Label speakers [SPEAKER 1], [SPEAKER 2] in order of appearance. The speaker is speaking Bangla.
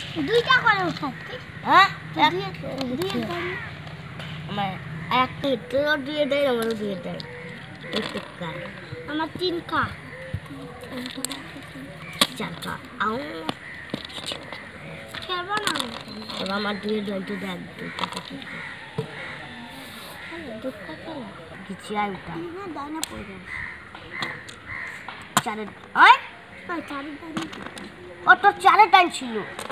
[SPEAKER 1] দুইটা করে উঠাচ্ছি।
[SPEAKER 2] হ্যাঁ
[SPEAKER 1] দুইটা
[SPEAKER 2] আমার একটা তোর দিয়ে দেয় আমারও দিয়ে দেয়
[SPEAKER 1] আমার 3কা
[SPEAKER 2] চারটা আও
[SPEAKER 1] খেলবো না
[SPEAKER 2] তবে আমার দিয়ে দেয় তো দেখ
[SPEAKER 1] দুধটা খেলো
[SPEAKER 2] কিছু আয় উঠা
[SPEAKER 1] দানা পড়ে
[SPEAKER 2] চারের ওই
[SPEAKER 1] চারি দানা
[SPEAKER 2] ও তোর চারের টাইম ছিল